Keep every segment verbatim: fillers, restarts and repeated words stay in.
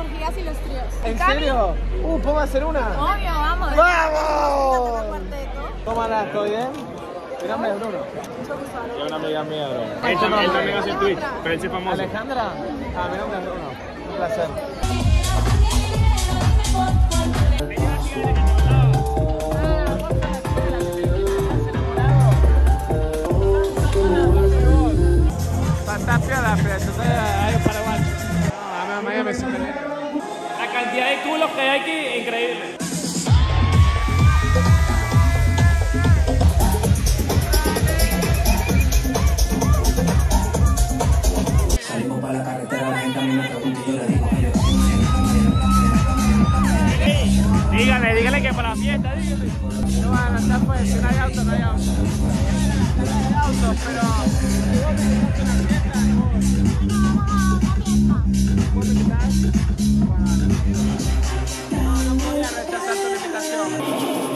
orgías y los tríos. ¿En serio? Uh, ¿puedo hacer una? Obvio, vamos. ¡Vamos! ¿Cómo andás? ¿Todo bien? Mi nombre es Bruno. Es una amiga mía, bro. ¿Cómo Él también, él nombre? también hace Twitch, pero él sí es famoso. ¿Alejandra? Ah, mi nombre es Bruno. Un placer. Está piola, pero entonces hay un paraguay. No, a mí me siempre. La cantidad de culos que hay aquí, increíble. Salimos para la carretera, la gente a mí me pregunta y yo le digo, mire, Dígale, dígale que para la fiesta, dígale. No van a estar pues, si no hay auto, no hay auto. No hay auto, pero si vos tenés una fiesta, ¿vos te invitás? No, no podía rechazar tu invitación.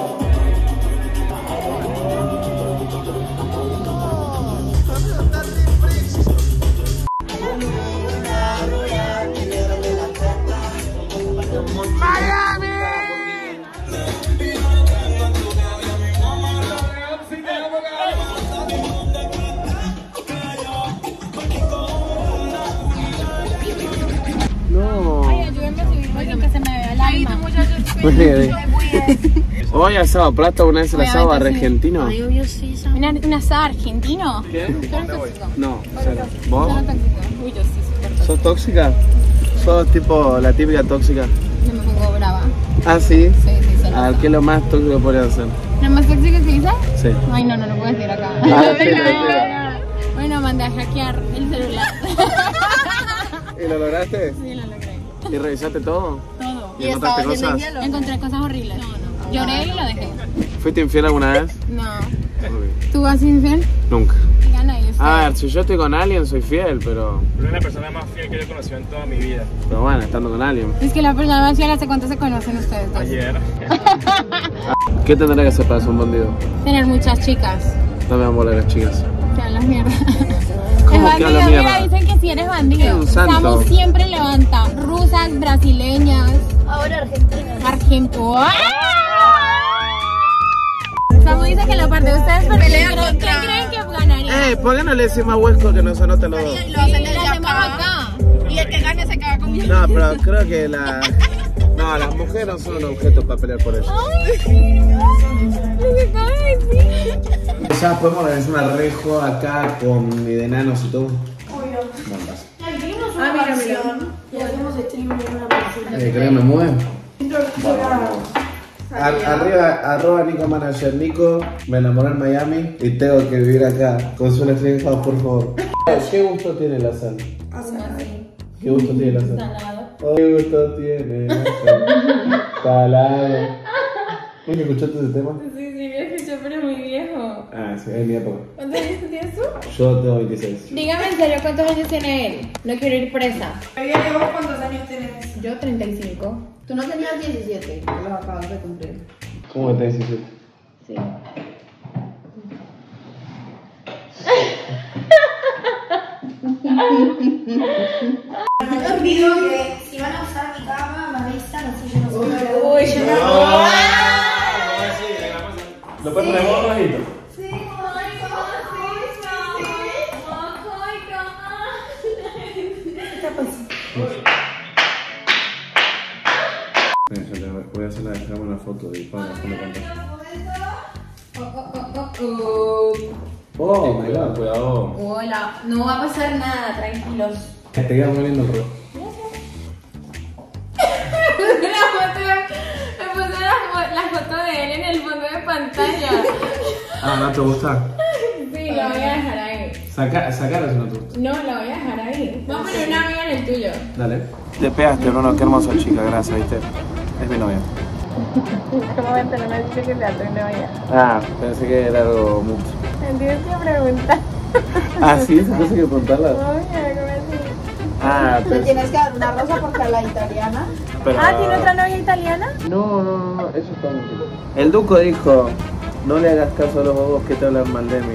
Hoy asado plata, una vez el asado argentino. ¿Un, un asado argentino? ¿Qué? tóxico? No, cero. ¿Vos? Yo no tóxico. Uy, yo sí, súper tóxico. ¿Sos tóxica? ¿Sos tipo la típica tóxica? Yo me pongo brava. ¿Ah, sí? Sí, sí, se nota. Ah, ¿qué es lo más tóxico que podrías hacer? ¿Lo más tóxico que hice? Sí. Ay, no, no lo puedo decir acá. Ah, sí, sí. Bueno, mandé a hackear el celular. ¿Y lo lograste? Sí, lo logré. ¿Y revisaste todo? Todo. ¿Y encontraste cosas? Encontré cosas horribles. No, no. Lloré y lo dejé. ¿Fuiste infiel alguna vez? No. Uy, ¿Tú vas infiel? nunca. Gana y usted. A ver, si yo estoy con alguien soy fiel, pero... Pero es la persona más fiel que yo he conocido en toda mi vida. Pero bueno, estando con alguien. Es que la persona más fiel, ¿hace cuánto se conocen ustedes dos? Ayer. ¿Qué tendrá que hacer para ser un bandido? Tener muchas chicas. No me van a volar las chicas. Que hablas mierda. ¿Cómo Es que bandido, hablas mira, mierda? dicen que si eres bandido. Un santo. Samu siempre levanta rusas, brasileñas. Ahora Argentina. Argento. Samu dice que lo parte de ustedes porque Pelea creen, contra- ¿qué creen que ganaría? Eh, ¿por qué no le decimos a Huesco que nos anote los dos? Lo hacen desde Lo hacemos acá. acá. Y el que gane se queda conmigo. No, pero creo que la... No, las mujeres no son un objeto para pelear por ellos. Ay, lo que acabo de decir. Ya podemos organizar una rejo acá con mi de enanos y todo. Obvio. Bueno, pasa. Tenemos una mansión y hacemos stream en una mansión. Eh, ¿Querés que me mueve? Ar arriba, arroba Nico Manager Nico, me enamoré en Miami y tengo que vivir acá. Consuelo Fleja, por favor. ¿Qué gusto tiene la sal? ¿Qué gusto tiene la sal? Salado. ¿Qué gusto tiene la sal? Salado. ¿Nunca escuchaste ese tema? Sí, sí, lo escuché, pero muy viejo. Ah, sí, es mi época. ¿Cuántos años tienes tú? Yo tengo veintiséis. Dígame en serio, ¿cuántos años tiene él? No quiero ir presa. ¿Vos cuántos años tenés? Yo treinta y cinco. Tú no tenías diecisiete, los acabas de cumplir. ¿Cómo que tenés diecisiete? Sí. Yo os pido que si van a usar mi cama, me avisan, así yo no sé. Uy, yo no. ¿Lo puedes poner vos, Rojito? Sí, Voy a hacer la dejamos una foto y para la Oh, my god. Cuidado. Hola, no va a pasar nada, tranquilos. Te queda muy lindo el reloj. La foto, me puse la, fo- la foto de él en el fondo de pantalla. Ah, ¿no te gusta? Sí, la voy a dejar ahí. Saca, sacarlo si no te gusta. No, la voy a dejar ahí. Vamos a poner una amiga en el tuyo. Dale. Te pegaste, Bruno, qué hermosa chica, gracias, ¿viste? Es mi novia. ¿Cómo ven? No me dice que sea tu novia. Ah, pensé que era algo mucho. Tienes que preguntar. Ah, sí, se puede que preguntarla. Oye, ¿cómo así? Ah, Me pero... tienes que dar una rosa porque a la italiana. pero- Ah, ¿tiene otra novia italiana? No, no, no, no, eso está muy bien. El Duco dijo, no le hagas caso a los bobos que te hablan mal de mí.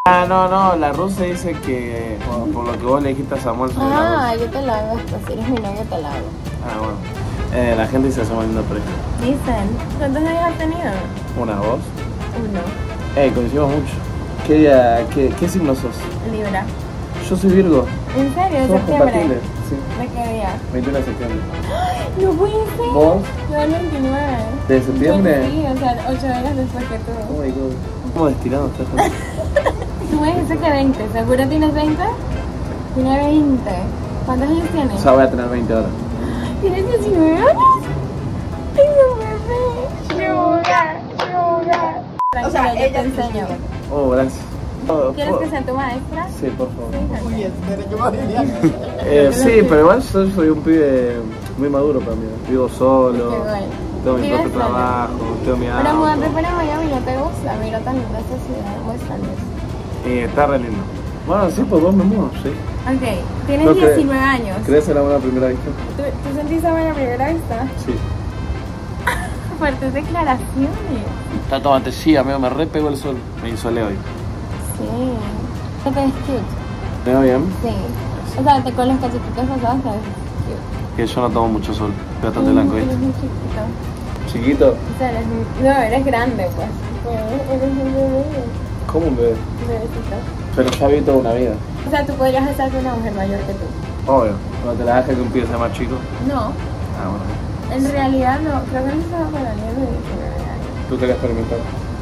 Ah, no, no, la rusa dice que por, por lo que vos le dijiste a Samuel sobre la Ah, rusa. yo te la hago después. Si eres mi novio, te la hago. Ah, bueno. Eh, la gente dice que somos linda pareja. Dicen. ¿Cuántos años has tenido? Una, vos. Uno. Eh, coincidimos mucho. ¿Qué día, qué, qué signo sos? Libra. Yo soy Virgo. ¿En serio? ¿De Somos septiembre? compatibles, sí. ¿De qué día? veintiuno de septiembre. No puede ser. ¿Vos? Yo el veintinueve. ¿De septiembre? Sí, o sea, ocho horas después que tú. Oh my god. ¿Cómo destilado estás? Tú me dijiste que veinte. ¿Seguro tienes veinte? Tiene veinte. ¿Cuántos años tienes? O sea, voy a tener veinte ahora. ¿Tienes diecinueve años? Tengo un bebé. Yoga, yoga. O sea, Tranquila, yo te ella- enseño. Oh, gracias. Oh, ¿Quieres por- que sea tu maestra? Sí, por favor. Sí, Eh, sí, pero igual yo soy un pibe muy maduro para mí. Vivo solo, Qué guay. tengo mi ¿Vives propio solo? trabajo, tengo mi Pero mudarte auto. para Miami no te gusta. Mira tan linda esta ciudad. Muéstrales. Y está re lindo. Bueno, sí, pues vos me mudo, sí. Ok, tienes No, que- diecinueve años. ¿Crees en la buena primera vista? ¿Tú, ¿Tú sentís amor a primera vista? Sí. Fuertes declaraciones. Está tomate, sí, amigo, me re pegó el sol. Me insolé hoy. Sí. ¿Qué te ves cute? ¿Me veo bien? Sí. O sea, te con los cachetitos rosados te ves cute. Que yo no tomo mucho sol. Estoy bastante blanco, Eres ¿viste? muy chiquito. Chiquito. O sea, eres muy... No, eres grande, pues. Pues, eres un bebé. ¿Cómo un bebé? Un bebecito. Pero ya vi toda una vida. O sea, tú podrías estar con una mujer mayor que tú. Obvio. Cuando te la dejas que un pibe sea más chico. No. Ah, bueno. En realidad no. Creo que no estaba para niños de diecinueve años. ¿Tú querés experimentar?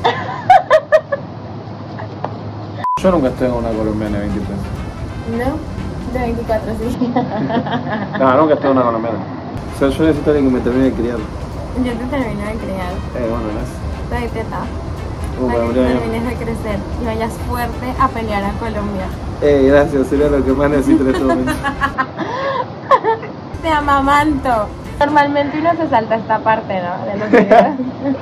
Yo nunca estoy en una colombiana de veintitrés. No. De veinticuatro, sí. No, nunca estoy en una colombiana. O sea, yo necesito a alguien que me termine de criar. Yo te termino de criar. Eh, bueno, gracias. Te doy teta. Uh, Para para que María bien. termines de crecer y vayas fuerte a pelear a Colombia. Eh, gracias, sería lo que más necesito en este momento. Te amamanto. Normalmente uno se salta esta parte, ¿no? De los videos.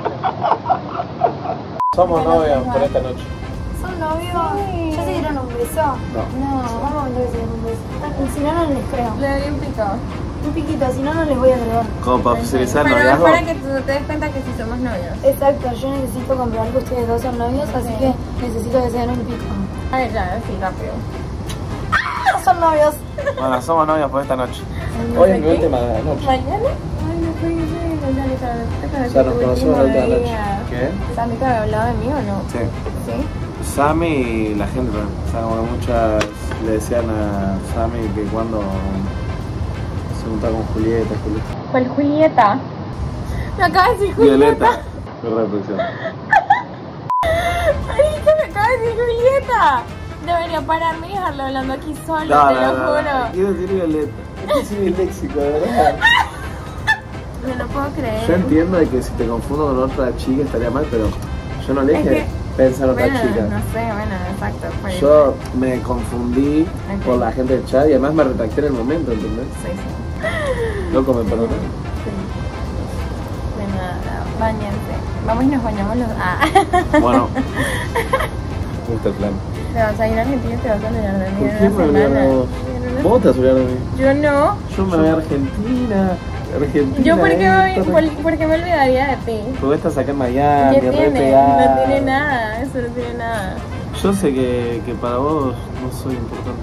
Somos novios por esta noche. ¿Son novios? Sí. ¿Ya se dieron un beso? No. No. Vamos a ver si se dieron un beso. Ah, Si no, no les creo. Le doy un pico. Un piquito, si no, no les voy a creer. Como para oficializar el Pero es noviazgo. para que tú te des cuenta que sí somos novios. Exacto, yo necesito comprobar que ustedes dos son novios, así Sí. que necesito que se den un pico. A ver, ya, sí, rápido. ¡Ah, son novios! Bueno, somos novios por esta noche. No Hoy sé es mi qué. última de la noche. ¿Mañana? Ay, no puede ser. Ya le estaba- O sea, nos conocemos la última noche. ¿Qué? ¿Sammy te había hablado de mí o no? Sí. ¿Sí? Sammy y la gente también. O sea, como que muchas le decían a Sammy que cuando se juntaba con Julieta, Julieta. ¿Cuál Julieta? Me acaba de decir Julieta. Violeta. Qué reflexión. Marica, me acaba de decir Julieta. Debería pararme y dejarlo hablando aquí solo, te lo juro. Quiero decir Violeta. Es que soy léxico, de verdad. No lo puedo creer. Yo entiendo de que si te confundo con otra chica estaría mal, pero yo no le Es dije que- pensar otra Bueno, chica. no sé, bueno, exacto. Fue... Yo me confundí Ok. por la gente del chat y además me retracté en el momento, ¿entendés? Sí, sí. Loco, me perdoné. Sí. De nada, bañense. Vamos y nos bañamos los... Ah. Bueno, me gusta el plan. Te vas a ir a Argentina y te vas a olvidar de mí ¿Por en qué una me olvidar de semana. vos? En una- ¿Vos te vas a olvidar de mí? Yo no. Yo me voy a Argentina. Argentina. ¿Yo por qué, eh, me, por, por qué me olvidaría de ti? Porque estás acá en Miami, ¿Qué re tiene? pegada. No tiene nada, eso no tiene nada. Yo sé que, que para vos no soy importante.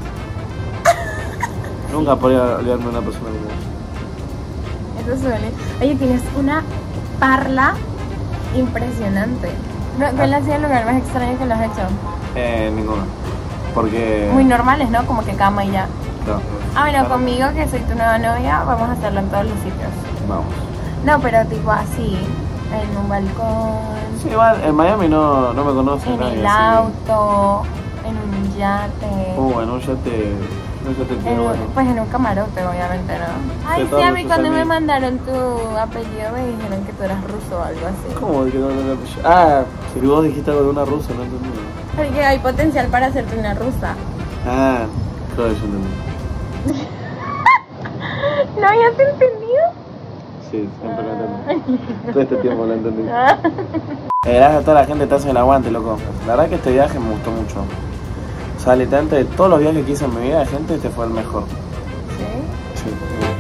Nunca podría olvidarme de una persona como vos. Eso suele. Oye, tienes una parla impresionante. No, ¿Cuál ha sido el lugar más extraño que lo has hecho? Eh, ninguno. Porque... Muy normales, ¿no? Como que cama y ya. No. Ah, bueno, conmigo, que soy tu nueva novia, vamos a hacerlo en todos los sitios. Vamos. No, pero tipo así, en un balcón, Sí, igual, en Miami no, no me conoce en nadie. el así auto, en un yate. que- Uh, bueno, ya te... No, ya te En entiendo, un- bueno. pues en un camarote, obviamente, ¿no? Ay, todos sí, a mí nuestros cuando me amigos. mandaron tu apellido me dijeron que tú eras ruso o algo así. ¿Cómo que no lo Ah, si vos dijiste algo de una rusa, no entendí. Porque hay potencial para hacerte una rusa. Ah, creo que yo entendí. ¿No habías entendido? Sí, siempre lo entendí. Todo este tiempo lo entendí. Eh, gracias a toda la gente que te hace el aguante, loco. La verdad que este viaje me gustó mucho. O sea, literalmente de todos los viajes que hice en mi vida, gente, este fue el mejor. ¿Sí? Sí.